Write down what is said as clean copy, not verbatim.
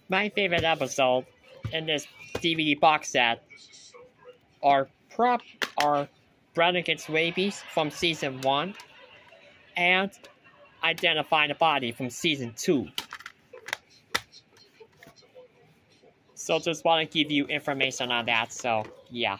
My favorite episode in this DVD box set are are Brother Gets Rabies from season 1 and Identify the Body from season 2. So just want to give you information on that, so yeah.